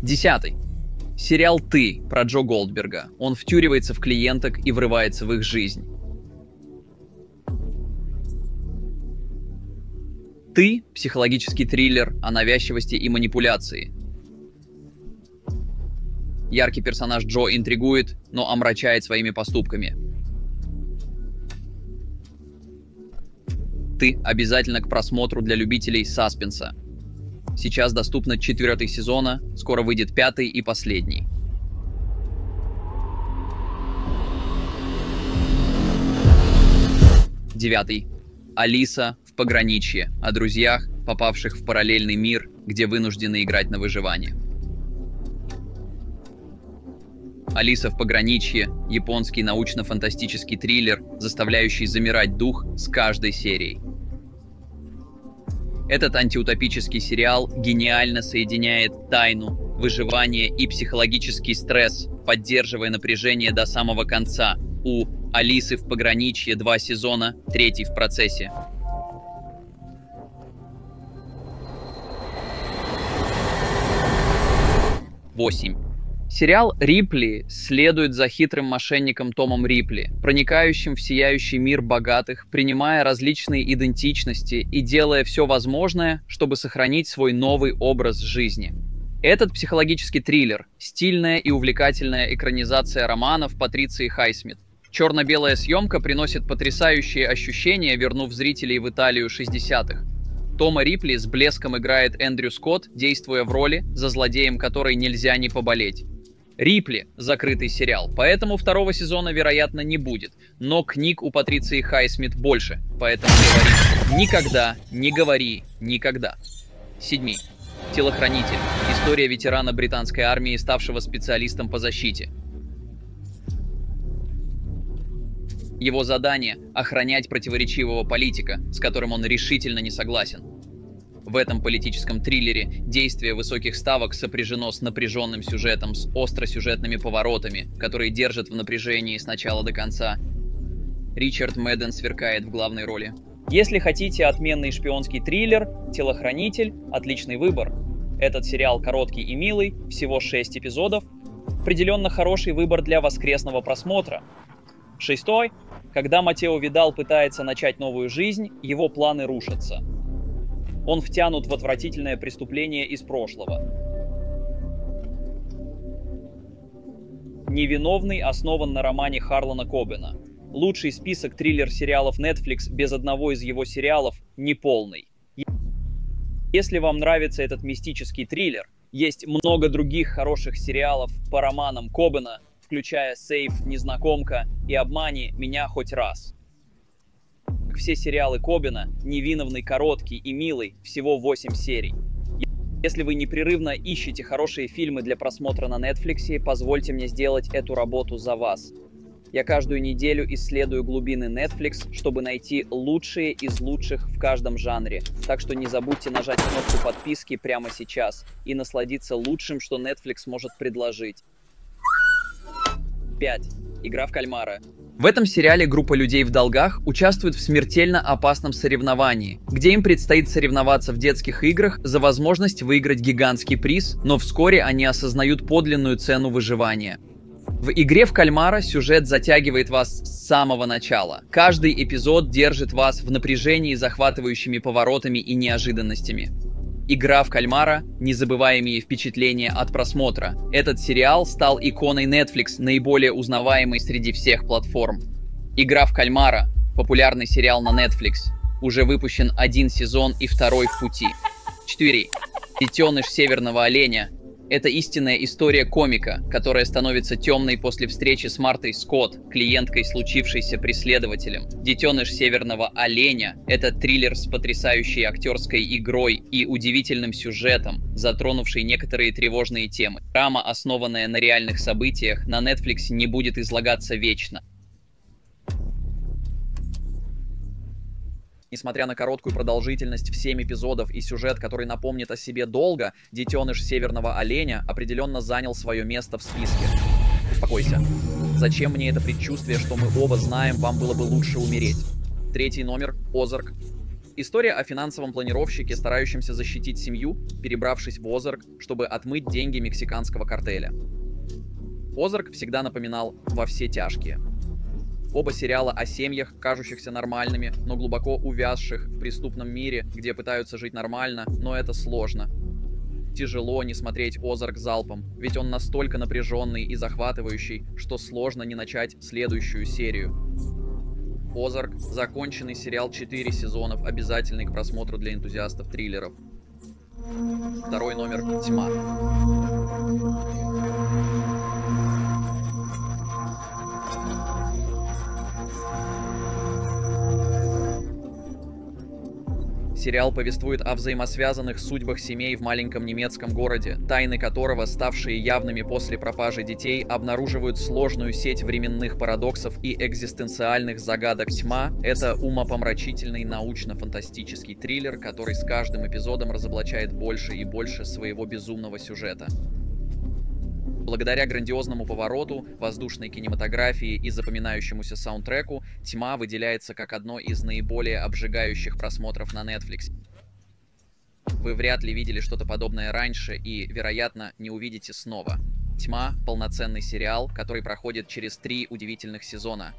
10. Сериал «Ты» про Джо Голдберга. Он втюривается в клиенток и врывается в их жизнь. «Ты» – психологический триллер о навязчивости и манипуляции. Яркий персонаж Джо интригует, но омрачает своими поступками. «Ты» обязательно к просмотру для любителей саспенса. Сейчас доступно 4 сезона, скоро выйдет 5 и последний. 9. Алиса в пограничье, о друзьях, попавших в параллельный мир, где вынуждены играть на выживание. Алиса в пограничье – японский научно-фантастический триллер, заставляющий замирать дух с каждой серией. Этот антиутопический сериал гениально соединяет тайну, выживание и психологический стресс, поддерживая напряжение до самого конца. У «Алисы в пограничье» 2 сезона, 3 в процессе. 8. Сериал «Рипли» следует за хитрым мошенником Томом Рипли, проникающим в сияющий мир богатых, принимая различные идентичности и делая все возможное, чтобы сохранить свой новый образ жизни. Этот психологический триллер – стильная и увлекательная экранизация романов Патриции Хайсмит. Черно-белая съемка приносит потрясающие ощущения, вернув зрителей в Италию 60-х. Тома Рипли с блеском играет Эндрю Скотт, действуя в роли, за злодеем которой нельзя не поболеть. «Рипли» – закрытый сериал, поэтому 2 сезона, вероятно, не будет. Но книг у Патриции Хайсмит больше, поэтому говори никогда, не говори никогда. 7. Телохранитель. История ветерана британской армии, ставшего специалистом по защите. Его задание – охранять противоречивого политика, с которым он решительно не согласен. В этом политическом триллере действие высоких ставок сопряжено с напряженным сюжетом, с остросюжетными поворотами, которые держат в напряжении с начала до конца. Ричард Мэдден сверкает в главной роли. Если хотите отменный шпионский триллер, «Телохранитель» – отличный выбор. Этот сериал короткий и милый, всего 6 эпизодов. Определенно хороший выбор для воскресного просмотра. 6. Когда Матео Видал пытается начать новую жизнь, его планы рушатся. Он втянут в отвратительное преступление из прошлого. «Невиновный» основан на романе Харлана Кобена. Лучший список триллер-сериалов Netflix без одного из его сериалов неполный. Если вам нравится этот мистический триллер, есть много других хороших сериалов по романам Кобена, включая «Сейф», «Незнакомка» и «Обмани меня хоть раз». Все сериалы Кобена, «Невиновный», короткий и милый, всего 8 серий. Если вы непрерывно ищете хорошие фильмы для просмотра на Netflix, позвольте мне сделать эту работу за вас. Я каждую неделю исследую глубины Netflix, чтобы найти лучшие из лучших в каждом жанре. Так что не забудьте нажать кнопку подписки прямо сейчас и насладиться лучшим, что Netflix может предложить. 5. Игра в кальмара. В этом сериале группа людей в долгах участвует в смертельно опасном соревновании, где им предстоит соревноваться в детских играх за возможность выиграть гигантский приз, но вскоре они осознают подлинную цену выживания. В игре в кальмара сюжет затягивает вас с самого начала. Каждый эпизод держит вас в напряжении захватывающими поворотами и неожиданностями. «Игра в кальмара» – незабываемые впечатления от просмотра. Этот сериал стал иконой Netflix, наиболее узнаваемой среди всех платформ. «Игра в кальмара» – популярный сериал на Netflix. Уже выпущен 1 сезон и 2 в пути. 4. Детеныш северного оленя. Это истинная история комика, которая становится темной после встречи с Мартой Скотт, клиенткой, случившейся преследователем. «Детеныш северного оленя» — это триллер с потрясающей актерской игрой и удивительным сюжетом, затронувший некоторые тревожные темы. Драма, основанная на реальных событиях, на Netflix не будет излагаться вечно. Несмотря на короткую продолжительность в 7 эпизодов и сюжет, который напомнит о себе долго, «Детеныш северного оленя» определенно занял свое место в списке. Успокойся. Зачем мне это предчувствие, что мы оба знаем, вам было бы лучше умереть? 3 номер, «Озарк». История о финансовом планировщике, старающемся защитить семью, перебравшись в Озарк, чтобы отмыть деньги мексиканского картеля. Озарк всегда напоминал «Во все тяжкие». Оба сериала о семьях, кажущихся нормальными, но глубоко увязших в преступном мире, где пытаются жить нормально, но это сложно. Тяжело не смотреть Озарк залпом, ведь он настолько напряженный и захватывающий, что сложно не начать следующую серию. Озарк — законченный сериал 4 сезонов, обязательный к просмотру для энтузиастов триллеров. Второй номер — «Тьма». Сериал повествует о взаимосвязанных судьбах семей в маленьком немецком городе, тайны которого, ставшие явными после пропажи детей, обнаруживают сложную сеть временных парадоксов и экзистенциальных загадок. «Тьма» — это умопомрачительный научно-фантастический триллер, который с каждым эпизодом разоблачает больше и больше своего безумного сюжета. Благодаря грандиозному повороту, воздушной кинематографии и запоминающемуся саундтреку, «Тьма» выделяется как одно из наиболее обжигающих просмотров на Netflix. Вы вряд ли видели что-то подобное раньше и, вероятно, не увидите снова. «Тьма» — полноценный сериал, который проходит через 3 удивительных сезона.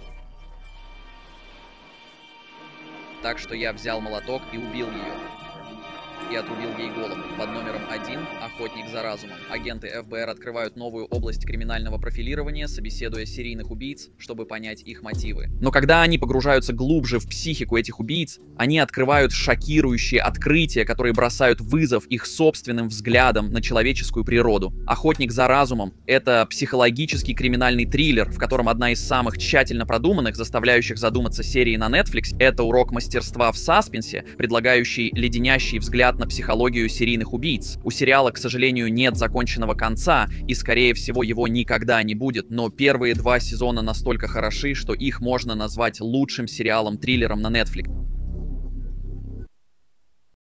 Так что я взял молоток и убил ее. И отрубил ей голову. Под номером 1 «Охотник за разумом». Агенты ФБР открывают новую область криминального профилирования, собеседуя серийных убийц, чтобы понять их мотивы. Но когда они погружаются глубже в психику этих убийц, они открывают шокирующие открытия, которые бросают вызов их собственным взглядам на человеческую природу. «Охотник за разумом» — это психологический криминальный триллер, в котором одна из самых тщательно продуманных, заставляющих задуматься серии на Netflix — это урок мастерства в саспенсе, предлагающий леденящий взгляд на психологию серийных убийц. У сериала, к сожалению, нет законченного конца, и, скорее всего, его никогда не будет, но первые 2 сезона настолько хороши, что их можно назвать лучшим сериалом-триллером на Netflix.